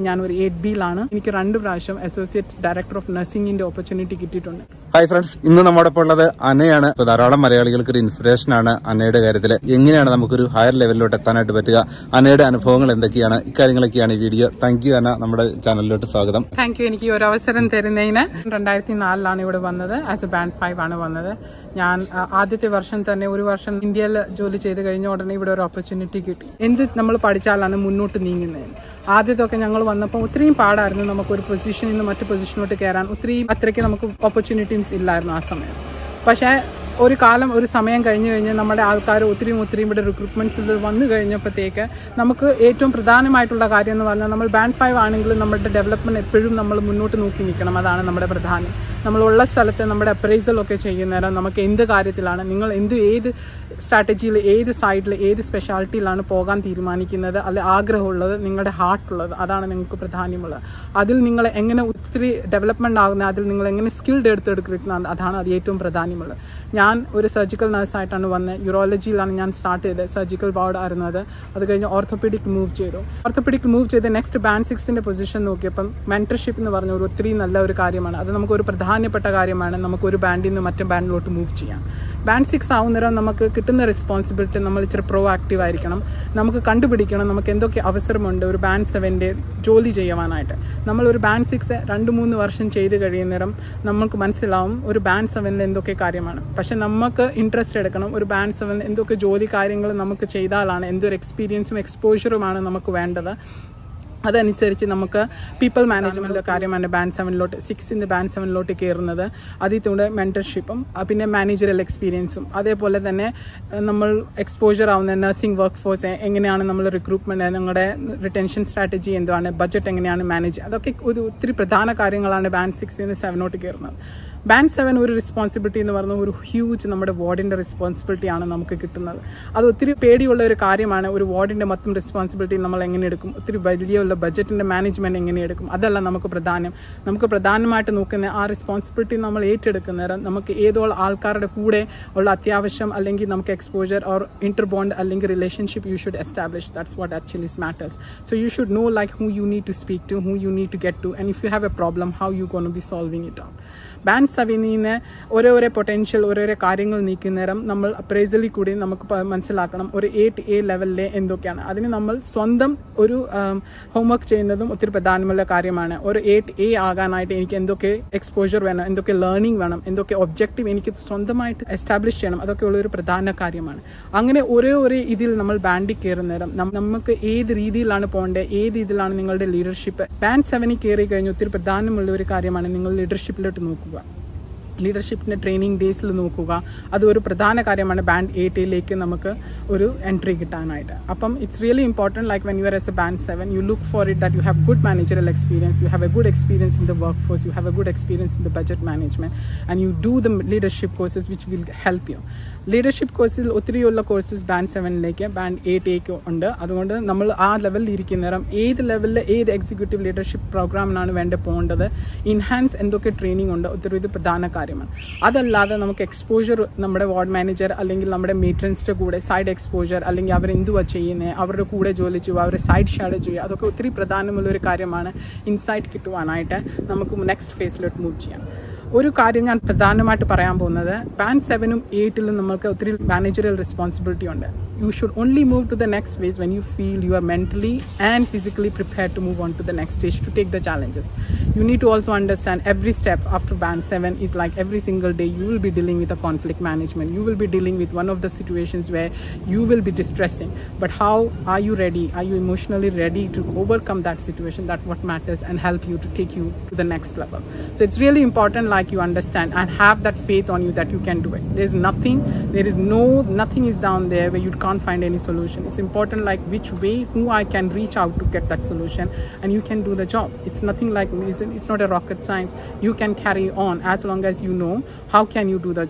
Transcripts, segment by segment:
ഞാൻ ഒരു 8B-ലാണ്. എനിക്ക് 2 പ്രാവശ്യം അസോസിയേറ്റ് ഡയറക്ടർ ഓഫ് നഴ്സിംഗിന്റെ ഓപ്പർച്യൂണിറ്റി കിട്ടിയിട്ടുണ്ട്. ഹായ് ഫ്രണ്ട്സ്, ഇന്ന് നമ്മുടെ ഒപ്പം ഉള്ളത് അനയാണ്. ധാരാളം മലയാളികൾക്ക് ഒരു ഇൻസ്പിറേഷൻ ആണ് അനയുടെ കാര്യത്തിൽ. എങ്ങനെയാണ് നമുക്കൊരു ഹയർ ലെവലിലോട്ട് എത്താനായിട്ട് പറ്റുക, അനയുടെ അനുഭവങ്ങൾ എന്തൊക്കെയാണ്, ഇക്കാര്യങ്ങളൊക്കെയാണ് ഈ വീഡിയോ. താങ്ക് യു അന, നമ്മുടെ ചാനലിലോട്ട് സ്വാഗതം. Thank you. എനിക്ക് ഒരു അവസരം തരുന്നതിന്. 2004-ലാണ് ഇവിടെ വന്നത്. ആസ് എ ബാൻഡ് 5 ആണ് വന്നത്. ഞാൻ ആദ്യത്തെ വർഷം തന്നെ, ഒരു വർഷം ഇന്ത്യയിൽ ജോലി ചെയ്ത് കഴിഞ്ഞ ഉടനെ ഇവിടെ ഒരു ഓപ്പർച്യൂണിറ്റി കിട്ടി. എന്ത് നമ്മൾ പഠിച്ചാലാണ് മുന്നോട്ട് നീങ്ങുന്നത്. ആദ്യത്തൊക്കെ ഞങ്ങൾ വന്നപ്പോൾ ഒത്തിരിയും പാടായിരുന്നു. നമുക്ക് ഒരു പൊസിഷനിൽ നിന്ന് മറ്റു പൊസിഷനിലോട്ട് കയറാൻ അത്രയ്ക്ക് നമുക്ക് ഓപ്പർച്യൂണിറ്റീസ് ഇല്ലായിരുന്നു ആ സമയം. പക്ഷേ ഒരു സമയം കഴിഞ്ഞ് കഴിഞ്ഞ് നമ്മുടെ ആൾക്കാർ ഒത്തിരിയും ഇവിടെ റിക്രൂട്ട്മെന്റ്സിൽ വന്നു കഴിഞ്ഞപ്പോഴത്തേക്ക് നമുക്ക് ഏറ്റവും പ്രധാനമായിട്ടുള്ള കാര്യം എന്ന് പറഞ്ഞാൽ, നമ്മൾ ബാൻഡ് 5 ആണെങ്കിലും നമ്മുടെ ഡെവലപ്മെന്റ് എപ്പോഴും നമ്മൾ മുന്നോട്ട് നോക്കി നിൽക്കണം. അതാണ് നമ്മുടെ പ്രധാനം. നമ്മളുള്ള സ്ഥലത്ത് നമ്മുടെ അപ്രൈസലൊക്കെ ചെയ്യുന്നേരം നമുക്ക് എന്ത് കാര്യത്തിലാണ്, നിങ്ങൾ ഏത് സ്ട്രാറ്റജിയിൽ, ഏത് സൈഡിൽ, ഏത് സ്പെഷ്യാലിറ്റിയിലാണ് പോകാൻ തീരുമാനിക്കുന്നത്, അല്ലെ ആഗ്രഹമുള്ളത്, നിങ്ങളുടെ ഹാർട്ടുള്ളത്, അതാണ് നിങ്ങൾക്ക് പ്രധാനമുള്ളത്. അതിൽ നിങ്ങൾ എങ്ങനെ ഒത്തിരി ഡെവലപ്മെന്റ് ആകുന്നത്, അതിൽ നിങ്ങൾ എങ്ങനെ സ്കിൽഡ് എടുത്തെടുക്കുന്നത്, അതാണ് അത് ഏറ്റവും പ്രധാനമുള്ളത്. ഞാൻ ഒരു സർജിക്കൽ നഴ്സായിട്ടാണ് വന്നത്. യൂറോളജിയിലാണ് ഞാൻ സ്റ്റാർട്ട് ചെയ്തത്. സർജിക്കൽ വാർഡ് ആയിരുന്നത്. അത് കഴിഞ്ഞ് ഓർത്തോപീഡിക് മൂവ് ചെയ്ത് നെക്സ്റ്റ് ബാൻഡ് 6-ന്റെ പൊസിഷൻ നോക്കിയപ്പം മെന്റർഷിപ്പ് എന്ന് പറഞ്ഞ ഒത്തിരി നല്ല ഒരു കാര്യമാണ്. അത് നമുക്കൊരു പ്രധാനപ്പെട്ട കാര്യമാണ്. നമുക്ക് ഒരു ബാൻഡിൽ നിന്ന് മറ്റു ബാൻഡിലോട്ട് മൂവ് ചെയ്യാം. ബാൻഡ് 6 ആവുന്നേരം നമുക്ക് കിട്ടുന്ന റെസ്പോൺസിബിലിറ്റി, നമ്മൾ ഇച്ചിരി പ്രോ ആക്റ്റീവ് ആയിരിക്കണം. നമുക്ക് കണ്ടുപിടിക്കണം നമുക്ക് എന്തൊക്കെ അവസരമുണ്ട് ഒരു ബാൻഡ് 7-ന്റെ ജോലി ചെയ്യുവാനായിട്ട്. നമ്മളൊരു ബാൻഡ് 6 2-3 വർഷം ചെയ്ത് കഴിയുന്നേരം നമുക്ക് മനസ്സിലാവും ഒരു ബാൻഡ് 7-ൽ എന്തൊക്കെ കാര്യമാണ്. പക്ഷെ നമുക്ക് ഇൻട്രസ്റ്റ് എടുക്കണം. ഒരു ബാൻഡ് 7 എന്തൊക്കെ ജോലി കാര്യങ്ങൾ നമുക്ക് ചെയ്താലാണ്, എന്തൊരു എക്സ്പീരിയൻസും എക്സ്പോഷറുമാണ് നമുക്ക് വേണ്ടത്. അതനുസരിച്ച് നമുക്ക് പീപ്പിൾ മാനേജ്മെന്റ് കാര്യമാണ് ബാൻഡ് 7-ലോട്ട് 6-ന്റെ ബാൻഡ് 7-ലോട്ട് കയറുന്നത്. അതിലൂടെ മെന്റർഷിപ്പും പിന്നെ മാനേജറൽ എക്സ്പീരിയൻസും, അതേപോലെ തന്നെ നമ്മൾ എക്സ്പോഷർ ആവുന്ന നഴ്സിംഗ് വർക്ക് ഫോഴ്സ് എങ്ങനെയാണ് നമ്മൾ റിക്രൂട്ട്മെന്റ്, ഞങ്ങളുടെ റിട്ടൻഷൻ സ്ട്രാറ്റജി എന്താണ്, ബഡ്ജറ്റ് എങ്ങനെയാണ് മാനേജ്, അതൊക്കെ ഒത്തിരി പ്രധാന കാര്യങ്ങളാണ് ബാൻഡ് 6-ന് 7-ലോട്ട് കയറുന്നത്. ബാൻഡ് 7 ഒരു റെസ്പോൺസിബിലിറ്റി എന്ന് പറഞ്ഞാൽ ഒരു ഹ്യൂജ് നമ്മുടെ വാർഡിന്റെ റെസ്പോൺസിബിലിറ്റിയാണ് നമുക്ക് കിട്ടുന്നത്. അത് ഒത്തിരി പേടിയുള്ള ഒരു കാര്യമാണ്. ഒരു വാർഡിന്റെ മൊത്തം റെസ്പോൺസിബിലിറ്റി നമ്മൾ എങ്ങനെ എടുക്കും, ഒത്തിരി വലിയ ബഡ്ജറ്റിന്റെ മാനേജ്മെന്റ് എങ്ങനെ എടുക്കും, അതല്ല നമുക്ക് പ്രധാനം. നമുക്ക് പ്രധാനമായിട്ട് നോക്കുന്ന ആ റെസ്പോൺസിബിലിറ്റി നമ്മൾ ഏറ്റെടുക്കുന്നേരം നമുക്ക് ഏതോ ആൾക്കാരുടെ കൂടെ ഉള്ള അത്യാവശ്യം, അല്ലെങ്കിൽ നമുക്ക് എക്സ്പോജർ ഓർ ഇന്റർബോണ്ട് അല്ലെങ്കിൽ relationship you should establish. That's what actually matters. So you should know like who you need to speak to, who you need to get to, and if you have a problem, how you going to be solving it out. Band 7-ന് ഓരോ potential, ഓരോരോ കാര്യങ്ങൾ നീക്കുന്നേരം നമ്മൾ അപ്രൈസലിൽ കൂടി നമുക്ക് മനസ്സിലാക്കണം ഒരു 8A ലെവലിലെ എന്തൊക്കെയാണ്. അതിന് നമ്മൾ സ്വന്തം ഒരു ഹോംവർക്ക് ചെയ്യുന്നതും ഒത്തിരി പ്രധാനമുള്ള കാര്യമാണ്. ഒരു 8A ആകാനായിട്ട് എനിക്ക് എന്തൊക്കെ എക്സ്പോഷർ വേണം, എന്തൊക്കെ ലേണിംഗ് വേണം, എന്തൊക്കെ ഒബ്ജക്റ്റീവ് എനിക്ക് സ്വന്തമായിട്ട് എസ്റ്റാബ്ലിഷ് ചെയ്യണം, അതൊക്കെ ഉള്ളൊരു പ്രധാന കാര്യമാണ്. അങ്ങനെ ഓരോ ഇതിൽ നമ്മൾ ബാൻഡിൽ കയറുന്നേരം നമുക്ക് ഏത് രീതിയിലാണ് പോകേണ്ടത്, ഏത് രീതിയിലാണ് നിങ്ങളുടെ ലീഡർഷിപ്പ്. ബാൻഡ് 7-ൽ കയറി കഴിഞ്ഞ് ഒത്തിരി പ്രധാനമുള്ള ഒരു കാര്യമാണ് നിങ്ങൾ ലീഡർഷിപ്പിലോട്ട് നോക്കുക. ലീഡർഷിപ്പിന്റെ ട്രെയിനിങ് ഡേയ്സിൽ നോക്കുക. അത് ഒരു പ്രധാന കാര്യമാണ് ബാൻഡ് 8A-ലേക്ക് നമുക്ക് ഒരു എൻട്രി കിട്ടാനായിട്ട്. അപ്പം it's really important, like when you are as a band 7, you look for it that you have good managerial experience, you have a good experience in the workforce, you have a good experience in the budget management, and you do the leadership courses which will help you. Leadership കോഴ്സിൽ ഒത്തിരിയുള്ള courses band 7-ലേക്ക് band 8A-ക്ക് ഉണ്ട്. അതുകൊണ്ട് നമ്മൾ ആ ലെവലിൽ ഇരിക്കുന്നേരം ഏത് ലെവലിൽ ഏത് എക്സിക്യൂട്ടീവ് ലീഡർഷിപ്പ് പ്രോഗ്രാമിനാണ് വേണ്ടി പോകേണ്ടത്, ഇൻഹാൻസ് എന്തൊക്കെ ട്രെയിനിങ് ഉണ്ട്, ഒത്തിരി ഇത് പ്രധാന കാര്യമാണ്. അതല്ലാതെ നമുക്ക് എക്സ്പോഷർ നമ്മുടെ വാർഡ് മാനേജർ അല്ലെങ്കിൽ നമ്മുടെ മെയിൻ്റനൻസിന്റെ കൂടെ സൈഡ് എക്സ്പോഷർ, അല്ലെങ്കിൽ അവരെന്തുവാ ചെയ്യുന്നത്, അവരുടെ കൂടെ ജോലി ചെയ്യുക, അവരുടെ സൈഡ് ഷാഡോ ചെയ്യുക, അതൊക്കെ ഒത്തിരി പ്രധാനമുള്ള ഒരു കാര്യമാണ്. ഇൻസൈറ്റ് കിട്ടുവാനായിട്ട് നമുക്ക് നെക്സ്റ്റ് ഫേസിലോട്ട് മൂവ് ചെയ്യാം. ഒരു കാര്യം ഞാൻ പ്രധാനമായിട്ട് പറയാൻ പോകുന്നത്, ബാൻഡ് 7-ഉം 8-ലും നമുക്ക് ഒത്തിരി മാനേജറിയൽ റെസ്പോൺസിബിലിറ്റി ഉണ്ട്. You should only move to the next phase when you feel you are mentally and physically prepared to move on to the next stage to take the challenges. You need to also understand every step after band 7 is like every single day you will be dealing with a conflict management. You will be dealing with one of the situations where you will be distressing. But how are you ready? Are you emotionally ready to overcome that situation? That's what matters, and help you to take you to the next level. So it's really important, like, you understand and have that faith on you that you can do it. Nothing is down there where you can't find any solution. It's important, like, which way, who I can reach out to get that solution, and you can do the job. It's nothing like, it's not a rocket science. You can carry on as long as you know how can you do the job.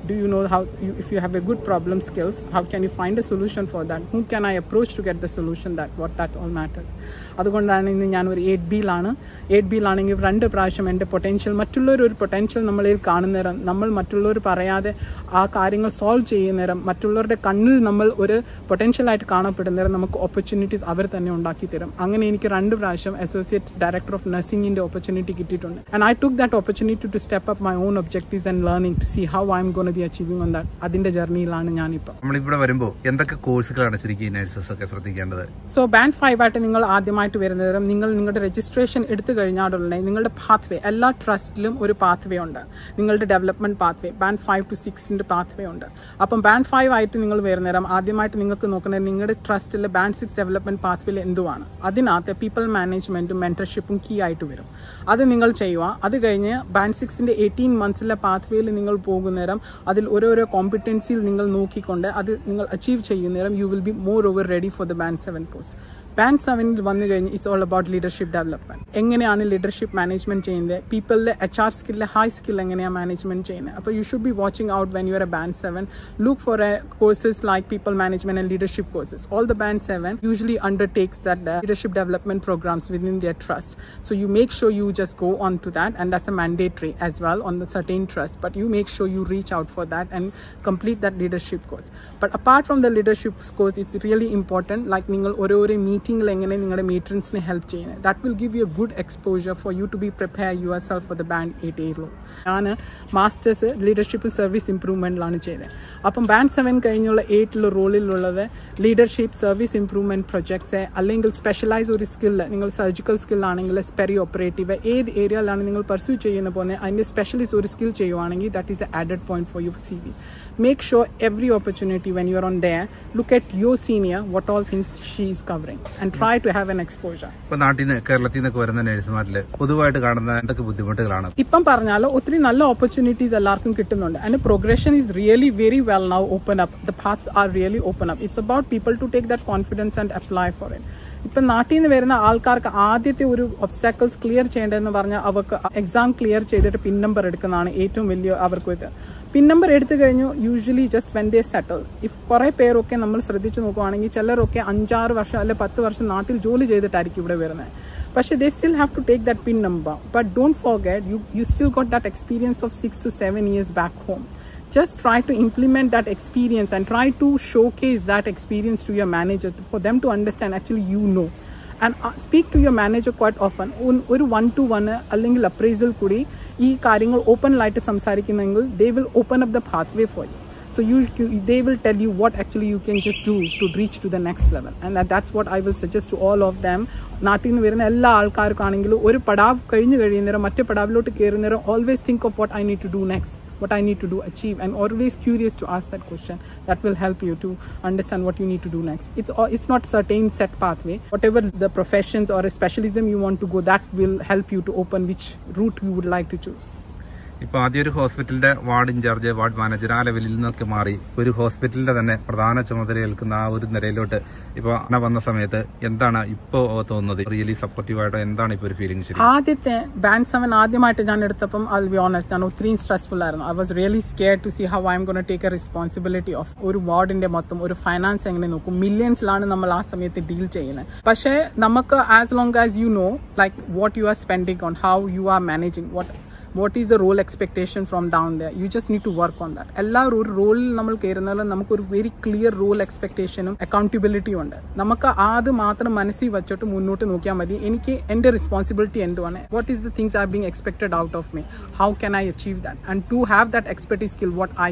Do you know how, if you have a good problem skills, how can you find a solution for that? Who can I approach to get the solution? That all matters. അതുകൊണ്ടാണ് ഇന്ന് ഞാൻ ഒരു 8Bയിലാണ്. 8Bയിലാണെങ്കിൽ 2 പ്രാവശ്യം എൻ്റെ potential, മറ്റുള്ളവർ ഒരു potential നമ്മളിൽ കാണുന്നേരം, നമ്മൾ മറ്റുള്ളവർ പറയാതെ ആ കാര്യങ്ങൾ സോൾവ് ചെയ്യുന്നേരം, മറ്റുള്ളവരുടെ കണ്ണിൽ നമ്മൾ ഒരു പൊട്ടൻഷ്യലായിട്ട് കാണപ്പെടുന്നേരം നമുക്ക് ഓപ്പർച്യൂണിറ്റീസ് അവർ തന്നെ ഉണ്ടാക്കി തരും. അങ്ങനെ എനിക്ക് 2 പ്രാവശ്യം അസോസിയേറ്റ് ഡയറക്ടർ ഓഫ് നഴ്സിംഗിൻ്റെ ഓപ്പർച്യൂണിറ്റി കിട്ടിയിട്ടുണ്ട്. And I took that opportunity to step up my own objectives and learning to see how I'm gonna be achieving on that. അതിന്റെ ജേർണിയിലാണ് ഞാനിപ്പോൾ. നമ്മളിവിടെ വരുമ്പോൾ എന്തൊക്കെ കോഴ്സുകളാണ് ശരിക്കും നഴ്സസ് ഒക്കെ ശ്രദ്ധിക്കേണ്ടത്? സോ ബാൻഡ് 5 ആയിട്ട് നിങ്ങൾ ആദ്യമായിട്ട് വരുന്നേരം നിങ്ങളുടെ രജിസ്ട്രേഷൻ എടുത്തു കഴിഞ്ഞാലുടനെ നിങ്ങളുടെ പാത്വേ, എല്ലാ ട്രസ്റ്റിലും ഒരു പാത്വേ ഉണ്ട്. നിങ്ങളുടെ development pathway band 5 to 6 pathway ഉണ്ട്. അപ്പം ബാൻഡ് 5 ആയിട്ട് നിങ്ങൾ വരുന്നേരം ആദ്യമായിട്ട് നിങ്ങൾക്ക് നോക്കുന്നത് നിങ്ങളുടെ ട്രസ്റ്റിലെ ബാൻഡ് 6 ഡെവലപ്മെന്റ് പാത്വേയിൽ എന്തുവാണ്. അതിനകത്ത് പീപ്പിൾ മാനേജ്മെന്റും മെന്റർഷിപ്പും കീ ആയിട്ട് വരും. അത് നിങ്ങൾ ചെയ്യുക. അത് കഴിഞ്ഞ് ബാൻഡ് 6 18 monthsലെ പാത്വേയിൽ നിങ്ങൾ പോകുന്നേരം അതിൽ ഓരോരോ കോമ്പിറ്റൻസിയിൽ നിങ്ങൾ നോക്കിക്കൊണ്ട് അത് നിങ്ങൾ അച്ചീവ് ചെയ്യുന്നേരം you will be more over ready for the band 7 post. Band 7 വന്നു കഴിഞ്ഞ് it's all about leadership development. എങ്ങനെയാണ് ലീഡർഷിപ്പ് മാനേജ്മെന്റ് ചെയ്യുന്നത്, പീപ്പിളിലെ HR സ്കില്ലിലെ ഹൈ സ്കിൽ എങ്ങനെയാണ് മാനേജ്മെന്റ് ചെയ്യുന്നത്. അപ്പോൾ you should be watching out when you are a band 7. Look for courses like people management and leadership courses. All the band 7 usually undertakes that leadership development programs within their trust. So you make sure you just go on to that, and that's a mandatory as well on the certain trust. But you make sure you reach out for that and complete that leadership course. But apart from the leadership course, it's really important. Like നിങ്ങൾ ഓരോ മീറ്റിംഗിൽ എങ്ങനെ നിങ്ങളുടെ മീറ്റേഴ്സിനെ help ചെയ്യുന്നത്, that will give you a good exposure for you to be prepare yourself for the band 8A. ഞാൻ masters leadership service ഇംപ്രൂവ്മെന്റിലാണ് ചെയ്തത്. അപ്പം ബാൻഡ് 7 കഴിഞ്ഞുള്ള 8 റോളിലുള്ളത് ലീഡർഷിപ്പ് സർവീസ് ഇംപ്രൂവ്മെന്റ് പ്രൊജക്ട്സ്, അല്ലെങ്കിൽ സ്പെഷ്യലൈസ് ഒരു സ്കില്ല്, നിങ്ങൾ സർജിക്കൽ സ്കില്ലാണെങ്കിൽ പെരി ഓപ്പറേറ്റീവ്, ഏത് ഏരിയയിലാണ് നിങ്ങൾ പെർസ്യൂ ചെയ്യുന്ന പോലെ അതിൻ്റെ സ്പെഷ്യലിസ്റ്റ് ഒരു സ്കിൽ ചെയ്യുവാണെങ്കിൽ that is a added point for your CV. Make sure every opportunity when you are on there, look at your senior, what all things she is covering, and try to have an exposure. ഇപ്പോൾ നാട്ടിൽ നിന്ന് കേരളത്തിൽ നിന്നൊക്കെ വരുന്ന നഴ്സുമാരിൽ പൊതുവായിട്ട് കാണുന്ന എന്തൊക്കെ ബുദ്ധിമുട്ടുകളാണ്? ഇപ്പം പറഞ്ഞാൽ ഒത്തിരി നല്ല ഓപ്പർച്യൂണിറ്റീസ് എല്ലാവർക്കും കിട്ടുന്നുണ്ട്. And progression is really very well now open up. The paths are really open up. It's about people to take that confidence and apply for it. ഇപ്പം നാട്ടിൽ നിന്ന് വരുന്ന ആൾക്കാർക്ക് ആദ്യത്തെ ഒരു ഒബ്സ്റ്റാക്കിൾസ് ക്ലിയർ ചെയ്യേണ്ടതെന്ന് പറഞ്ഞാൽ അവർക്ക് എക്സാം ക്ലിയർ ചെയ്തിട്ട് പിൻ നമ്പർ എടുക്കുന്നതാണ് ഏറ്റവും വലിയ അവർക്ക് ഇത്. പിൻ നമ്പർ എടുത്തു കഴിഞ്ഞു usually just when they settle. If കുറേ പേരൊക്കെ നമ്മൾ ശ്രദ്ധിച്ചു നോക്കുവാണെങ്കിൽ ചിലരൊക്കെ 5-6 വർഷം അല്ലെ 10 വർഷം നാട്ടിൽ ജോലി ചെയ്തിട്ടായിരിക്കും ഇവിടെ വരുന്നത്. പക്ഷേ they still have to take that PIN number. But don't forget, you still got that experience of 6 to 7 years back home. Just try to implement that experience and try to showcase that experience to your manager for them to understand actually you know. And speak to your manager quite often. ഒരു 1-to-1 അല്ലെങ്കിൽ appraisal കൂടി ഈ കാര്യങ്ങൾ ഓപ്പണിലായിട്ട് സംസാരിക്കുന്നെങ്കിൽ they will open up the pathway for you. So they will tell you what actually you can just do to reach to the next level. And that's what I will suggest to all of them. നാട്ടിൽ നിന്ന് വരുന്ന എല്ലാ ആൾക്കാർക്കാണെങ്കിലും ഒരു പടാവ് കഴിഞ്ഞു കഴിയുന്നേരം മറ്റേ പടാവിലോട്ട് കയറുന്നേരം always think of what I need to do next, what I need to do achieve, and always curious to ask that question. That will help you to understand what you need to do next. It's not certain set pathway. Whatever the professions or a specialism you want to go, that will help you to open which route you would like to choose. ഇപ്പോൾ ആദ്യം ഒരു ഹോസ്പിറ്റലിന്റെ ward in charge, ward manager ആ ലെവലിൽ നിന്നൊക്കെ മാറി ഒരു ഹോസ്പിറ്റലിന്റെ തന്നെ പ്രധാന ചുമതല ഏൽക്കുന്ന ആ ഒരു നിലയിലോട്ട് ഇപ്പോൾ വന്ന സമയത്ത് എന്താണ് ഇപ്പോൾ തോന്നുന്നത്? റിയലി സപ്പോർട്ടീവായിട്ട് എന്താണ് ഇപ്പോൾ ഒരു ഫീലിംഗ്? ആദ്യത്തെ ബാൻഡ് 7 ആദ്യമായിട്ട് ഞാൻ എടുത്തപ്പം I'll be honest, ഞാൻ ഒത്തിരിയും സ്ട്രെസ്ഫുൾ ആയിരുന്നു. I was really scared to see how I'm going to take a responsibility of ഒരു വാർഡിന്റെ മൊത്തം ഒരു ഫൈനാൻസ് എങ്ങനെ നോക്കും. മില്യൺസിലാണ് നമ്മൾ ആ സമയത്ത് ഡീൽ ചെയ്യുന്നത്. പക്ഷേ നമുക്ക് as long as you know like what you are spending on, how you are managing, what is the role expectation from down there, you just need to work on that. എല്ലാ ഒരു റോളിൽ നമ്മൾ കയറുന്നാലും നമുക്കൊരു very clear role എക്സ്പെക്ടേഷനും അക്കൗണ്ടബിലിറ്റിയും ഉണ്ട്. നമുക്ക് അത് മാത്രം മനസ്സിൽ വെച്ചിട്ട് മുന്നോട്ട് നോക്കിയാൽ മതി. എനിക്ക് എൻ്റെ റെസ്പോൺസിബിലിറ്റി എന്തുവാണ്, what is the things are being expected out of me, how can I achieve that, and to have that expertise skill,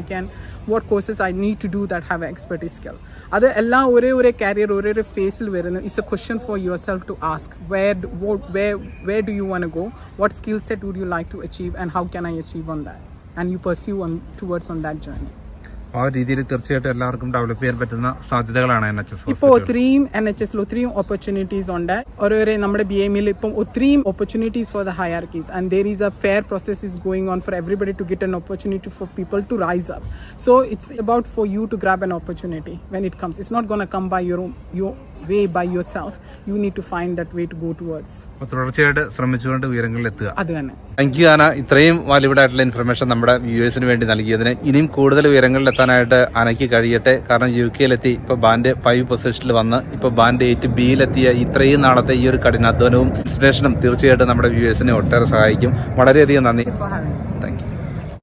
what courses I need to do that have an expertise skill. അത് എല്ലാം ഒരേ carrier ഒരേ ഫേസിൽ വരുന്നു. It's a question for yourself to ask where do you want to go, what skill set would you like to achieve, and how can I achieve on that, and you pursue towards on that journey. ആ രീതിയിൽ തീർച്ചയായിട്ടും എല്ലാവർക്കും develop ചെയ്യാൻ പറ്റുന്ന സാധ്യതകളാണ് NHS. ഇപ്പോൾ ഒത്തിരിയും NHS ഒത്തിരിയും ഓപ്പർച്യൂണിറ്റീസ് ഉണ്ട്. ഓരോരോ നമ്മുടെ BMയിൽ ഇപ്പം ഒത്തിരിയും opportunities for the hierarchies and there is a fair process is going on for everybody to get an opportunity for people to rise up. So it's about for you to grab an opportunity when it comes. It's not going to come by your way by yourself. You need to find that way to go towards. തുടർച്ചയായിട്ട് ശ്രമിച്ചുകൊണ്ട് ഉയരങ്ങളിൽ എത്തുക. അത് തന്നെ. Thank you ആന, ഇത്രയും valuable ആയിട്ടുള്ള information നമ്മുടെ വ്യൂവേഴ്സിന് വേണ്ടി നൽകിയതിന്. ഇനിയും കൂടുതൽ ഉയരങ്ങളിൽ എത്താനായിട്ട് ആനയ്ക്ക് കഴിയട്ടെ. കാരണം UK-ലെത്തി ഇപ്പൊ ബാൻഡ് 5 പൊസിഷനിൽ വന്ന് ഇപ്പൊ ബാൻഡ് 8Bയിലെത്തിയ ഇത്രയും നാളത്തെ ഈ ഒരു കഠിനാധ്വാനവും ഇൻസ്പിറേഷനും തീർച്ചയായിട്ടും നമ്മുടെ വ്യൂവേഴ്സിനെ ഒട്ടേറെ സഹായിക്കും. വളരെയധികം നന്ദി.